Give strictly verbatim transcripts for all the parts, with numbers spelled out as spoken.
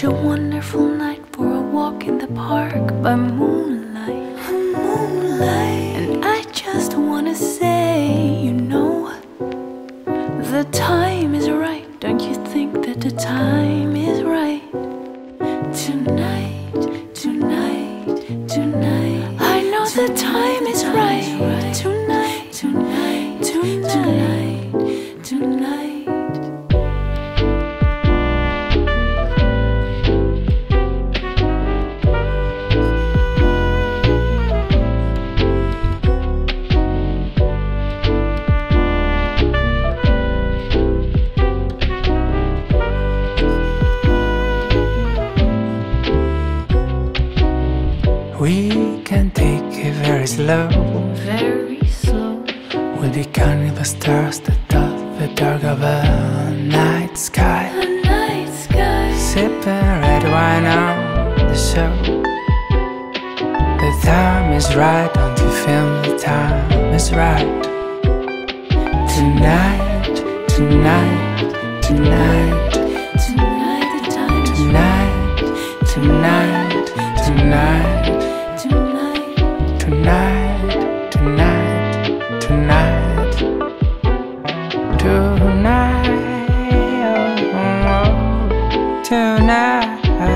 Such a wonderful night for a walk in the park by moonlight, moonlight. And I just wanna say, you know, the time is right. Don't you think that the time is right? Tonight, tonight, tonight. I know the time is right. Tonight, tonight, tonight, tonight. We can take it very slow, very slow. We'll be counting the stars that dot the dark of a night sky. A night sky. Sipping red wine on the show. The time is right, don't you feel the time is right? Tonight, tonight, tonight, Tonight the time is tonight, tonight, tonight. Tonight, tonight, tonight, tonight, oh, tonight.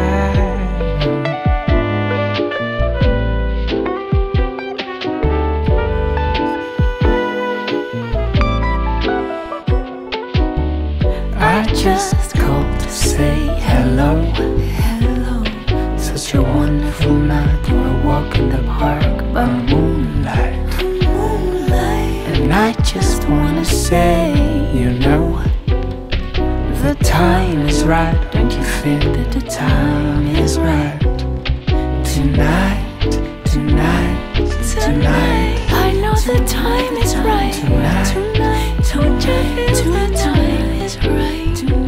I just called to say hello, hello. such a wonderful night for a walk in the park by moonlight, Moonlight. and I just wanna say, you know, the time is right. Don't you feel that the time is right? Tonight, tonight, tonight. I know the time is right. Tonight, Tonight, don't you feel the time is right? Tonight.